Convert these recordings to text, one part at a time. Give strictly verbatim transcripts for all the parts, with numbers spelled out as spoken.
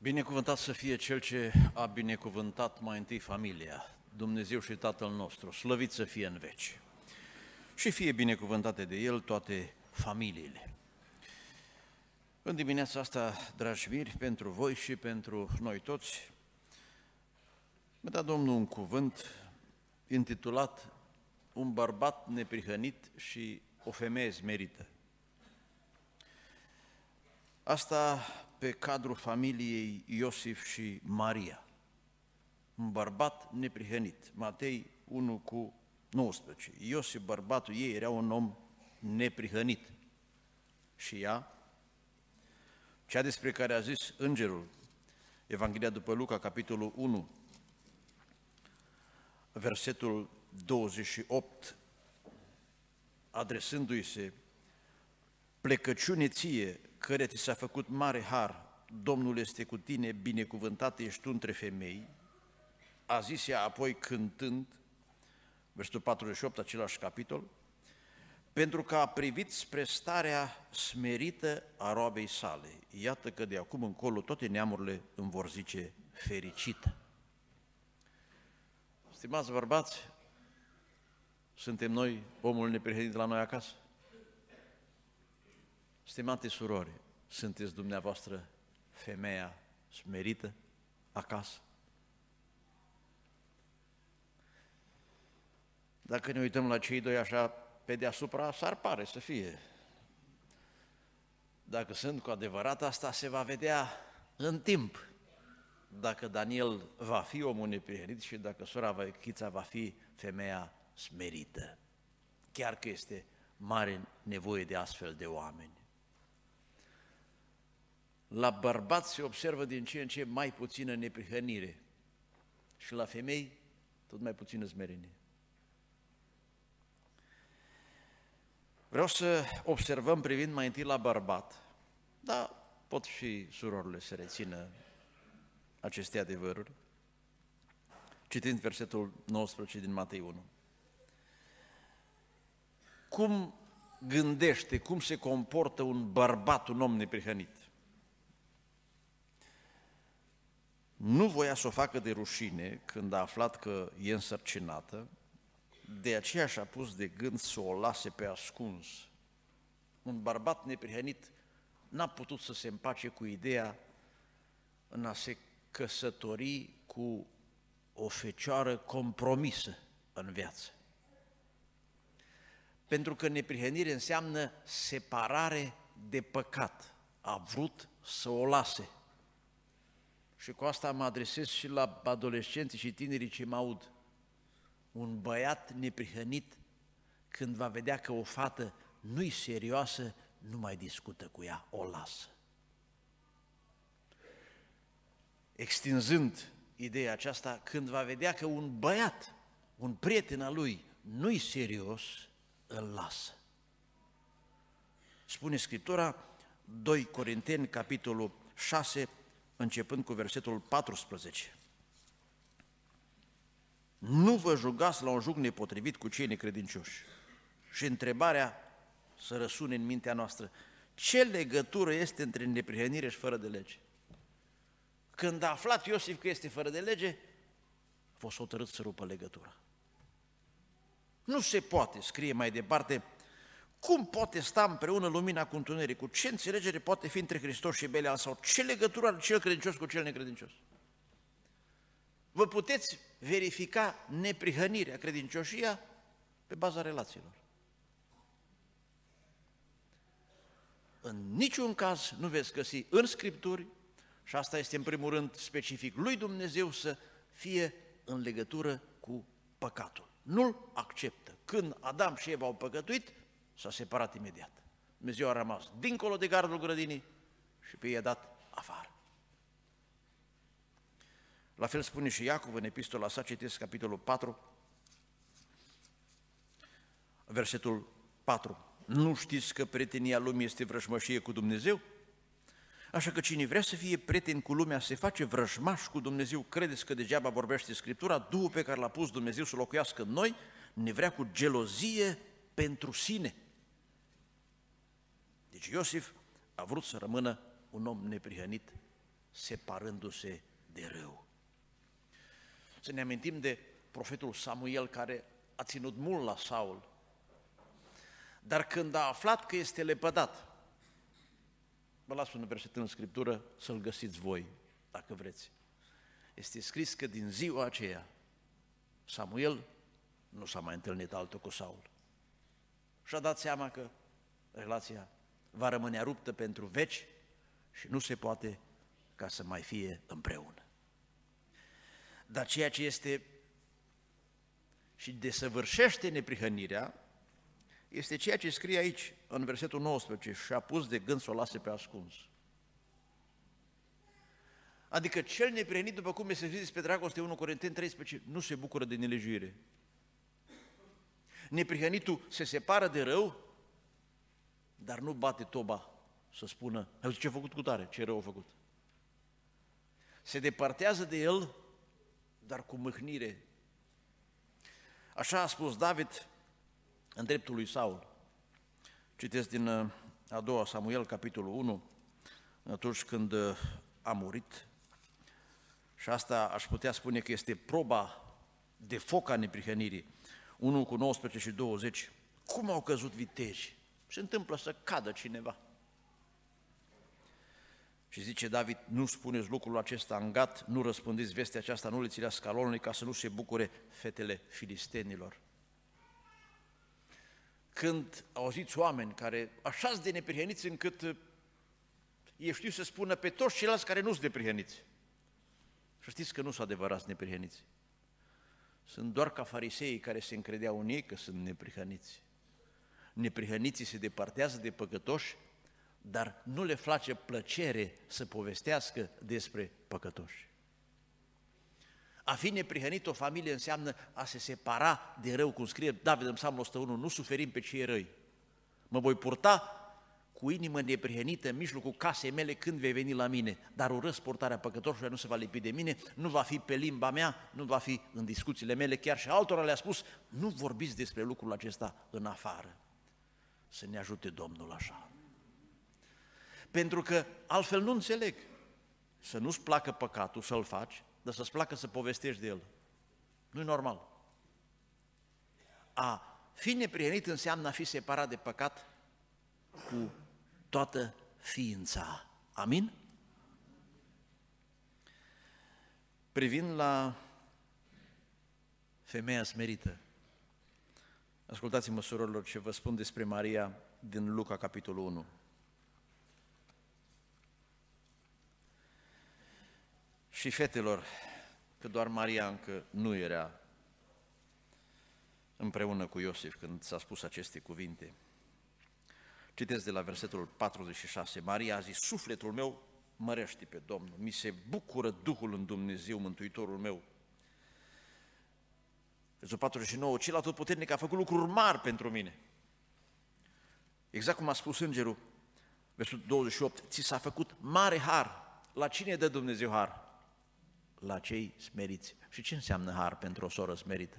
Binecuvântat să fie Cel ce a binecuvântat mai întâi familia, Dumnezeu și Tatăl nostru, slăvit să fie în veci. Și fie binecuvântate de El toate familiile. În dimineața asta, dragi miri, pentru voi și pentru noi toți, mi-a dat Domnul un cuvânt intitulat Un bărbat neprihănit și o femeie smerită. Asta pe cadrul familiei Iosif și Maria. Un bărbat neprihănit. Matei unu cu nouăsprezece. Iosif, bărbatul ei, era un om neprihănit. Și ea, cea despre care a zis îngerul, Evanghelia după Luca, capitolul unu, versetul douăzeci și opt, adresându-i se: plecăciune ție, care ți s-a făcut mare har, Domnul este cu tine, binecuvântat ești tu între femei, a zis ea apoi cântând, versetul patruzeci și opt, același capitol, pentru că a privit spre starea smerită a roabei sale. Iată că de acum încolo toate neamurile îmi vor zice fericită. Stimați bărbați, suntem noi omul neprihănit la noi acasă? Stimate surori, sunteți dumneavoastră femeia smerită acasă? Dacă ne uităm la cei doi așa pe deasupra, s-ar pare să fie. Dacă sunt cu adevărat, asta se va vedea în timp. Dacă Daniel va fi omul neprihănit și dacă sora Chița va fi femeia smerită. Chiar că este mare nevoie de astfel de oameni. La bărbați se observă din ce în ce mai puțină neprihănire și la femei tot mai puțină smerenie. Vreau să observăm privind mai întâi la bărbat, dar pot și surorile să rețină aceste adevăruri, citind versetul nouăsprezece din Matei unu. Cum gândește, cum se comportă un bărbat, un om neprihănit? Nu voia să o facă de rușine când a aflat că e însărcinată, de aceea și-a pus de gând să o lase pe ascuns. Un bărbat neprihănit n-a putut să se împace cu ideea în a se căsători cu o fecioară compromisă în viață. Pentru că neprihănire înseamnă separare de păcat. A vrut să o lase. Și cu asta mă adresez și la adolescenții și tinerii ce mă aud. Un băiat neprihănit, când va vedea că o fată nu-i serioasă, nu mai discută cu ea, o lasă. Extinzând ideea aceasta, când va vedea că un băiat, un prieten al lui, nu-i serios, îl lasă. Spune Scriptura, doi Corinteni, capitolul șase, începând cu versetul paisprezece. Nu vă jugați la un jug nepotrivit cu cei necredincioși. Și întrebarea să răsune în mintea noastră: ce legătură este între neprihănire și fără de lege? Când a aflat Iosif că este fără de lege, a fost hotărât să rupă legătura. Nu se poate, scrie mai departe, cum poate sta împreună lumina cu întunericul? Ce înțelegere poate fi între Hristos și Belial? Sau ce legătură are cel credincios cu cel necredincios? Vă puteți verifica neprihănirea, credincioșia pe baza relațiilor. În niciun caz nu veți găsi în Scripturi, și asta este în primul rând specific lui Dumnezeu, să fie în legătură cu păcatul. Nu-l acceptă. Când Adam și Eva au păcătuit, s-a separat imediat. Dumnezeu a rămas dincolo de gardul grădinii și pe ei a dat afară. La fel spune și Iacov în epistola sa, citesc capitolul patru, versetul patru. Nu știți că prietenia lumii este vrăjmășie cu Dumnezeu? Așa că cine vrea să fie prieten cu lumea se face vrăjmaș cu Dumnezeu. Credeți că degeaba vorbește Scriptura? Duhul pe care l-a pus Dumnezeu să locuiască în noi ne vrea cu gelozie pentru sine. Deci Iosif a vrut să rămână un om neprihănit separându-se de rău. Să ne amintim de profetul Samuel, care a ținut mult la Saul, dar când a aflat că este lepădat, vă las un verset în Scriptură să-l găsiți voi, dacă vreți. Este scris că din ziua aceea Samuel nu s-a mai întâlnit altul cu Saul. Și-a dat seama că relația va rămâne ruptă pentru veci și nu se poate ca să mai fie împreună. Dar ceea ce este și desăvârșește neprihănirea este ceea ce scrie aici, în versetul nouăsprezece, și a pus de gând să o lase pe ascuns. Adică cel neprihănit, după cum este scris despre dragoste, unu Corinteni treisprezece, nu se bucură de nelejuire. Neprihănitul se separă de rău, dar nu bate toba să spună, auzi, ce a făcut cu tare, ce rău a făcut. Se depărtează de el, dar cu mâhnire. Așa a spus David în dreptul lui Saul. Citesc din a doua Samuel, capitolul unu, atunci când a murit. Și asta aș putea spune că este proba de foc a neprihănirii. unu cu nouăsprezece și douăzeci. Cum au căzut viteji? Se întâmplă să cadă cineva. Și zice David, nu spuneți lucrul acesta în Gat, nu răspândiți vestea aceasta în ulițile Ascalonului, ca să nu se bucure fetele filistenilor. Când auziți oameni care așa-s de neprihăniți încât ei știu să spună pe toți ceilalți care nu sunt neprihăniți. Și știți că nu sunt adevărați neprihăniți. Sunt doar ca fariseii care se încredeau în ei că sunt neprihăniți. Neprihăniții se depărtează de păcătoși, dar nu le face plăcere să povestească despre păcătoși. A fi neprihănit o familie înseamnă a se separa de rău, cum scrie David în Psalmul o sută unu, nu suferim pe cei răi. Mă voi purta cu inimă neprihănită în mijlocul casei mele când vei veni la mine, dar urăsc purtarea păcătoșilor, nu se va lipi de mine, nu va fi pe limba mea, nu va fi în discuțiile mele, chiar și altora le-a spus, nu vorbiți despre lucrul acesta în afară. Să ne ajute Domnul așa. Pentru că altfel nu înțeleg. Să nu-ți placă păcatul, să-l faci, dar să-ți placă să povestești de el. Nu-i normal. A fi neprihănit înseamnă a fi separat de păcat cu toată ființa. Amin? Privind la femeia smerită, ascultați-mă, surorilor, ce vă spun despre Maria din Luca, capitolul unu. Și fetelor, că doar Maria încă nu era împreună cu Iosif când s-a spus aceste cuvinte. Citesc de la versetul patruzeci și șase. Maria a zis, sufletul meu mărește pe Domnul, mi se bucură Duhul în Dumnezeu, Mântuitorul meu. Versetul patruzeci și nouă, cel atotputernic a făcut lucruri mari pentru mine. Exact cum a spus îngerul, versetul douăzeci și opt, ți s-a făcut mare har. La cine dă Dumnezeu har? La cei smeriți. Și ce înseamnă har pentru o soră smerită?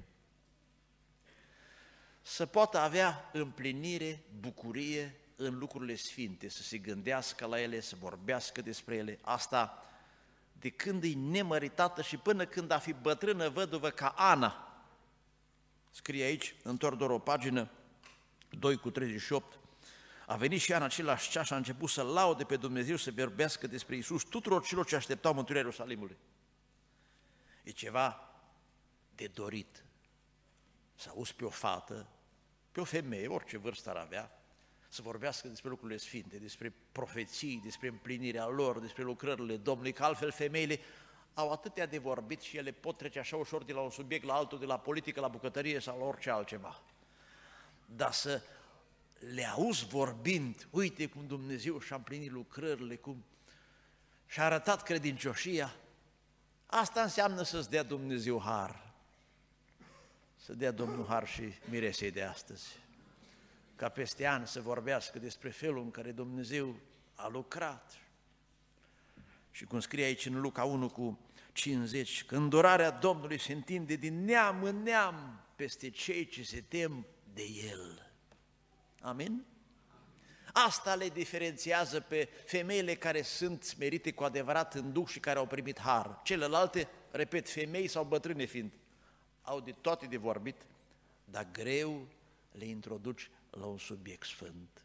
Să poată avea împlinire, bucurie în lucrurile sfinte, să se gândească la ele, să vorbească despre ele. Asta de când e nemăritată și până când a fi bătrână văduvă ca Ana. Scrie aici, întorc doar o pagină, doi cu treizeci și opt, a venit și ea în același ceas și a început să laude pe Dumnezeu, să vorbească despre Iisus tuturor celor ce așteptau mântuirea Ierusalimului. E ceva de dorit să auzi pe o fată, pe o femeie, orice vârstă ar avea, să vorbească despre lucrurile sfinte, despre profeții, despre împlinirea lor, despre lucrările Domnului, că altfel femeile au atâtea de vorbit și ele pot trece așa ușor de la un subiect la altul, de la politică la bucătărie sau la orice altceva. Dar să le auzi vorbind, uite cum Dumnezeu și-a împlinit lucrările, cum și-a arătat credincioșia, asta înseamnă să-ți dea Dumnezeu har. Să dea Domnul har și miresei de astăzi. Ca peste ani să vorbească despre felul în care Dumnezeu a lucrat. Și cum scrie aici în Luca unu cu cincizeci, că îndurarea Domnului se întinde din neam în neam peste cei ce se tem de El. Amin? Asta le diferențiază pe femeile care sunt smerite cu adevărat în duh și care au primit har. Celelalte, repet, femei sau bătrâne fiind, au de toate de vorbit, dar greu le introduci la un subiect sfânt.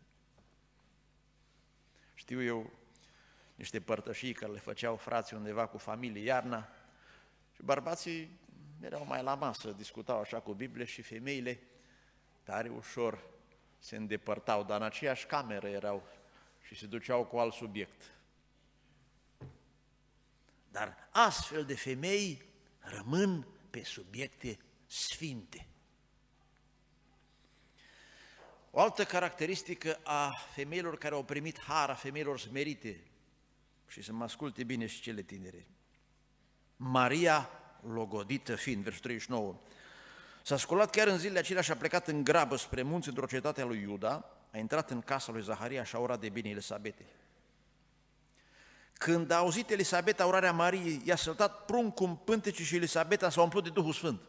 Știu eu niște părtășii care le făceau frații undeva cu familie iarna și bărbații erau mai la masă, discutau așa cu Biblie și femeile tare ușor se îndepărtau, dar în aceeași cameră erau și se duceau cu alt subiect. Dar astfel de femei rămân pe subiecte sfinte. O altă caracteristică a femeilor care au primit har, a femeilor smerite, și să mă asculte bine și cele tinere, Maria logodită fiind, versul treizeci și nouă, s-a sculat chiar în zilele acelea și a plecat în grabă spre munți într-o cetate a lui Iuda, a intrat în casa lui Zaharia și a urat de bine Elisabetei. Când a auzit Elisabeta urarea Mariei, i-a săltat pruncul în pântece și Elisabeta s-a umplut de Duhul Sfânt.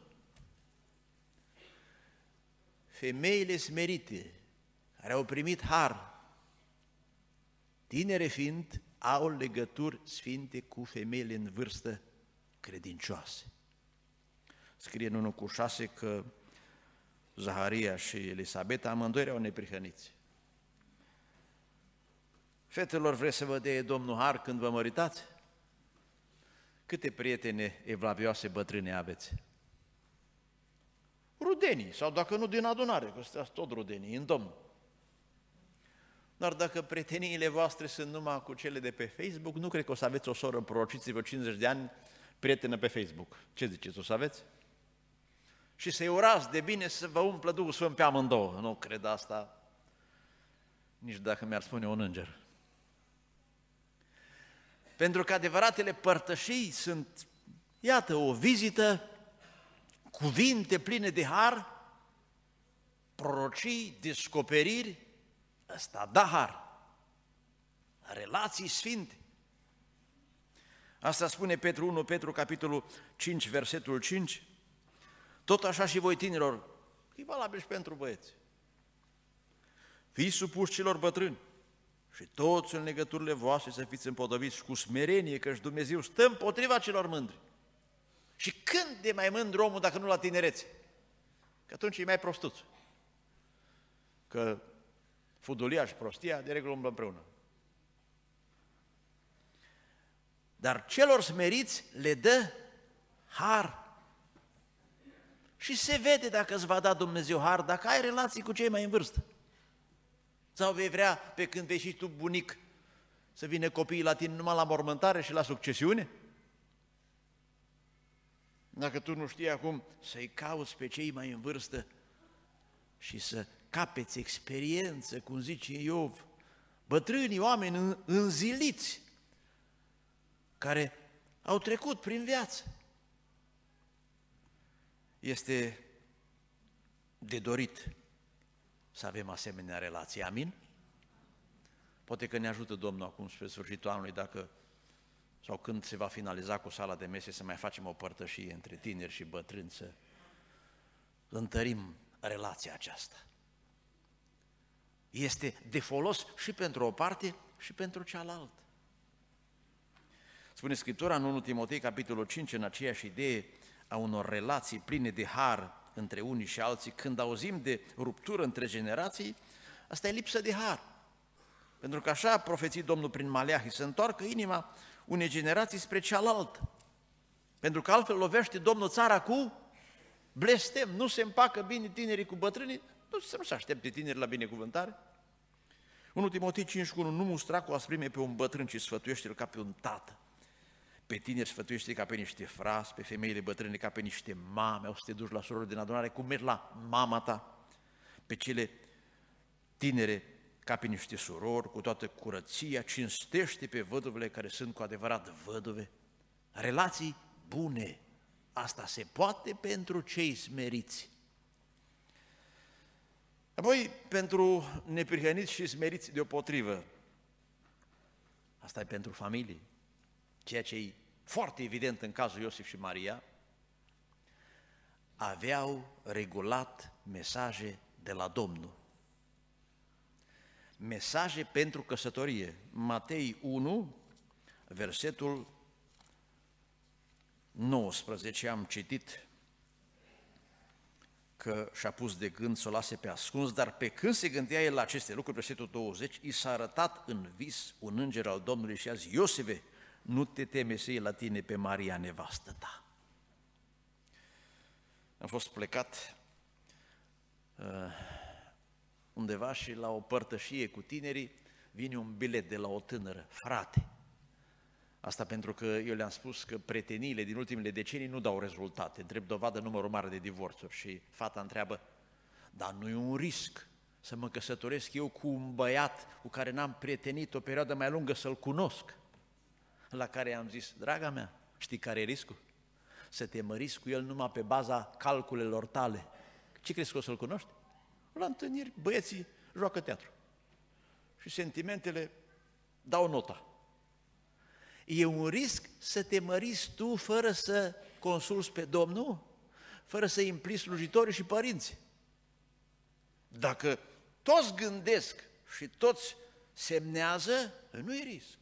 Femeile smerite, care au primit har, tinere fiind, au legături sfinte cu femeile în vârstă credincioase. Scrie în unu cu șase că Zaharia și Elisabeta amândoi erau neprihăniți. Fetelor, vreți să vă dea Domnul har când vă măritați? Câte prietene evlavioase bătrâne aveți? Rudenii, sau dacă nu din adunare, că sunteți tot rudenii, în Domnul. Dar dacă prieteniile voastre sunt numai cu cele de pe Facebook, nu cred că o să aveți o soră prorociți-vă cincizeci de ani, prietenă pe Facebook. Ce ziceți, o să aveți? Și să-i urați de bine să vă umplă Duhul Sfânt pe amândouă. Nu cred asta, nici dacă mi-ar spune un înger. Pentru că adevăratele părtășii sunt, iată, o vizită, cuvinte pline de har, prorocii, descoperiri, ăsta da har, relații sfinte. Asta spune Petru unu, Petru capitolul cinci, versetul cinci, tot așa și voi tinerilor, e valabil și pentru băieți. Fiți supuși celor bătrâni și toți în legăturile voastre să fiți împodobiți cu smerenie, căci Dumnezeu stă împotriva celor mândri. Și când de mai mândru omul dacă nu la tinerețe? Că atunci e mai prostuț. Că fudulia și prostia de regulă umblă împreună. Dar celor smeriți le dă har. Și se vede dacă îți va da Dumnezeu har, dacă ai relații cu cei mai în vârstă. Sau vei vrea, pe când vei și tu bunic, să vină copiii la tine numai la mormântare și la succesiune? Dacă tu nu știi acum să-i cauți pe cei mai în vârstă și să capeți experiență, cum zice Iov, bătrânii oameni înziliți, care au trecut prin viață. Este de dorit să avem asemenea relații, amin? Poate că ne ajută Domnul acum spre sfârșitul anului, dacă sau când se va finaliza cu sala de mese, să mai facem o părtășie între tineri și bătrâni, să întărim relația aceasta. Este de folos și pentru o parte și pentru cealaltă. Spune Scriptura în unu Timotei, capitolul cinci, în aceeași idee a unor relații pline de har între unii și alții, când auzim de ruptură între generații, asta e lipsă de har. Pentru că așa a profețit Domnul prin Maleahi, să întoarcă inima unei generații spre cealaltă. Pentru că altfel lovește Domnul țara cu blestem, nu se împacă bine tinerii cu bătrânii, nu, să nu se aștepte tinerii la binecuvântare. unu Timotei cinci unu, nu mustra cu asprime pe un bătrân, ci sfătuiește-l ca pe un tată. Pe tineri sfătuiește ca pe niște frați, pe femeile bătrâne ca pe niște mame, o să te duci la surori din adunare, cum mergi la mama ta, pe cele tinere ca pe niște surori, cu toată curăția, cinstește pe văduvele care sunt cu adevărat văduve. Relații bune, asta se poate pentru cei smeriți. Apoi, pentru neprihăniți și smeriți deopotrivă, asta e pentru familie, ceea ce e foarte evident în cazul Iosif și Maria, aveau regulat mesaje de la Domnul. Mesaje pentru căsătorie. Matei unu, versetul nouăsprezece, am citit că și-a pus de gând să o lase pe ascuns, dar pe când se gândea el la aceste lucruri, versetul douăzeci, i s-a arătat în vis un înger al Domnului și a zis: Iosife, nu te teme să iei la tine pe Maria, nevastă ta. Am fost plecat uh, undeva și la o părtășie cu tinerii vine un bilet de la o tânără: frate. Asta pentru că eu le-am spus că preteniile din ultimele decenii nu dau rezultate, drept dovadă numărul mare de divorțuri. Și fata întreabă: dar nu e un risc să mă căsătoresc eu cu un băiat cu care n-am prietenit o perioadă mai lungă să-l cunosc? La care am zis: draga mea, știi care e riscul? Să te măriți cu el numai pe baza calculelor tale. Ce crezi că o să-l cunoști? La întâlniri băieții joacă teatru și sentimentele dau nota. E un risc să te măriți tu fără să consulți pe Domnul, fără să implici slujitorii și părinții. Dacă toți gândesc și toți semnează, nu e risc.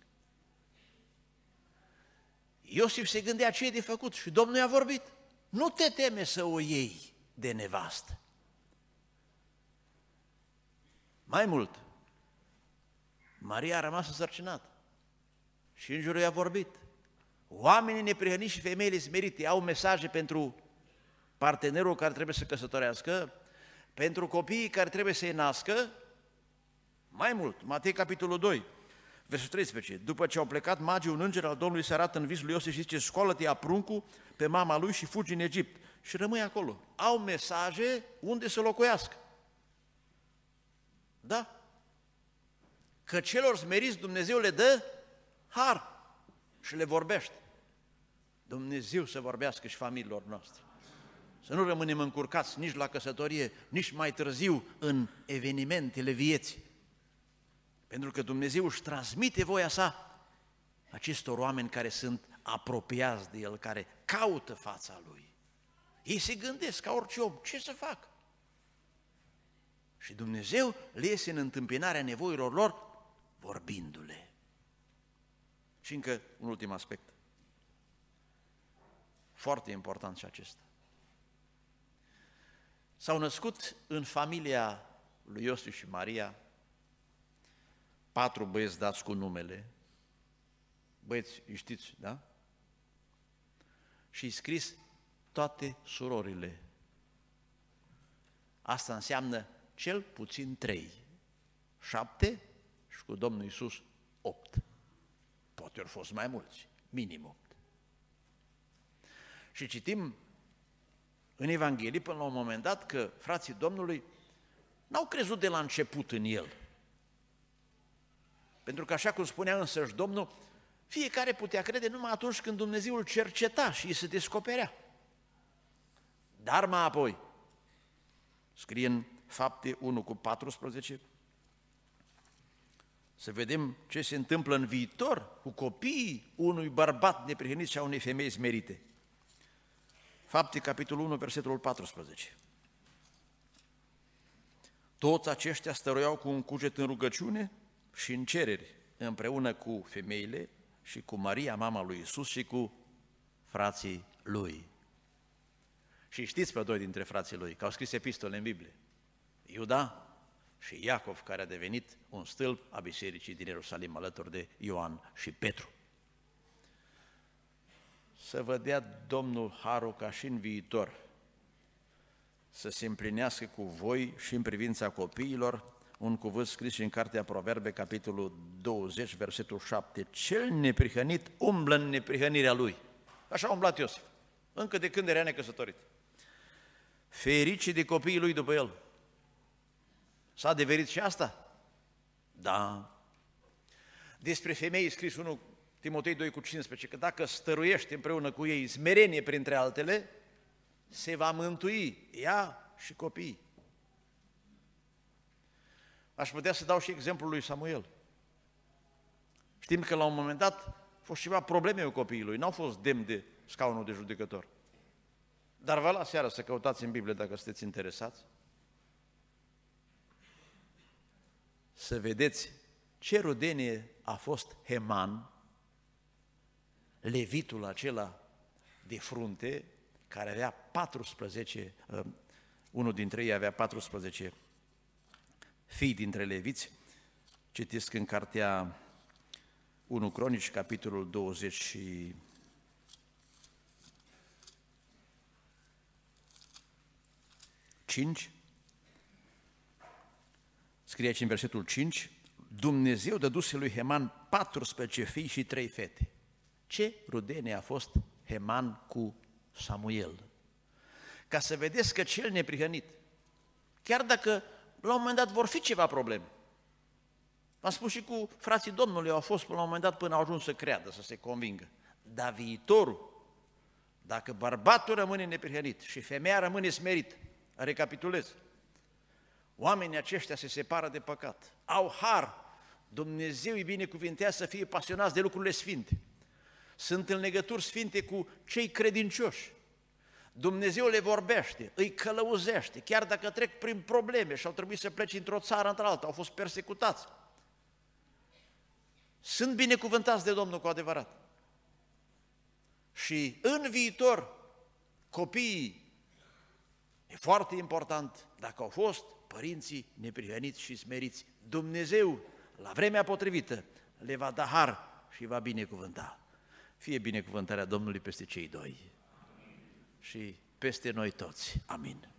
Iosif se gândea ce e de făcut și Domnul i-a vorbit: nu te teme să o iei de nevastă. Mai mult, Maria a rămas însărcinată și îngerul i-a vorbit. Oamenii neprihăniți și femeile smerite au mesaje pentru partenerul care trebuie să căsătorească, pentru copiii care trebuie să-i nască. Mai mult, Matei capitolul doi, versetul treisprezece, după ce au plecat magii, un înger al Domnului se arată în vis lui Iosif și zice: scoală-te ia pruncul pe mama lui și fugi în Egipt și rămâi acolo. Au mesaje unde să locuiască. Da? Că celor smeriți Dumnezeu le dă har și le vorbește. Dumnezeu să vorbească și familiilor noastre. Să nu rămânem încurcați nici la căsătorie, nici mai târziu în evenimentele vieții. Pentru că Dumnezeu își transmite voia sa acestor oameni care sunt apropiați de El, care caută fața Lui. Ei se gândesc ca orice om, ce să fac? Și Dumnezeu le iese în întâmpinarea nevoilor lor vorbindu-le. Și încă un ultim aspect, foarte important și acesta. S-au născut în familia lui Iosif și Maria patru băieți dați cu numele, băieți, știți, da? Și-i scris toate surorile. Asta înseamnă cel puțin trei, șapte și cu Domnul Iisus opt. Poate au fost mai mulți, minim opt. Și citim în Evanghelie până la un moment dat că frații Domnului n-au crezut de la început în El. Pentru că, așa cum spunea însăși Domnul, fiecare putea crede numai atunci când Dumnezeu îl cerceta și îi se descoperea. Dar mai apoi, scrie în Fapte unu cu paisprezece, să vedem ce se întâmplă în viitor cu copiii unui bărbat neprihănit și a unei femei smerite. Fapte, capitolul unu, versetul paisprezece. Toți aceștia stăruiau cu un cuget în rugăciune și în cereri, împreună cu femeile și cu Maria, mama lui Iisus, și cu frații lui. Și știți pe doi dintre frații lui, că au scris epistole în Biblie, Iuda și Iacov, care a devenit un stâlp a bisericii din Ierusalim, alături de Ioan și Petru. Să vă dea Domnul harul ca și în viitor să se împlinească cu voi și în privința copiilor un cuvânt scris și în Cartea Proverbe, capitolul douăzeci, versetul șapte. Cel neprihănit umblă în neprihănirea lui. Așa a umblat Iosif, încă de când era necăsătorit. Ferice de copiii lui după el. S-a adeverit și asta? Da. Despre femei scris unu Timotei doi cu cincisprezece, că dacă stăruiești împreună cu ei, smerenie printre altele, se va mântui ea și copiii. Aș putea să dau și exemplul lui Samuel. Știm că la un moment dat a fost ceva probleme cu copiii lui, n-au fost demni de scaunul de judecător. Dar vă las seara să căutați în Biblie dacă sunteți interesați. să vedeți ce rudenie a fost Heman, levitul acela de frunte, care avea paisprezece, unul dintre ei avea paisprezece fii dintre leviți. Citesc în cartea unu Cronici, capitolul douăzeci și cinci, scrie aici în versetul cinci, Dumnezeu dăduse lui Heman paisprezece fii și trei fete. Ce rudenie a fost Heman cu Samuel? Ca să vedeți că cel neprihănit, chiar dacă la un moment dat vor fi ceva probleme, am spus și cu frații Domnului, au fost până la un moment dat până au ajuns să creadă, să se convingă. Dar viitorul, dacă bărbatul rămâne neprihănit și femeia rămâne smerit, recapitulez, oamenii aceștia se separă de păcat, au har, Dumnezeu îi binecuvintează să fie pasionați de lucrurile sfinte, sunt în legături sfinte cu cei credincioși, Dumnezeu le vorbește, îi călăuzește, chiar dacă trec prin probleme și au trebuit să plece într-o țară într-alta, au fost persecutați. Sunt binecuvântați de Domnul cu adevărat. Și în viitor, copiii, e foarte important, dacă au fost părinții neprihăniți și smeriți, Dumnezeu, la vremea potrivită, le va da har și va binecuvânta. Fie binecuvântarea Domnului peste cei doi și peste noi toți. Amin.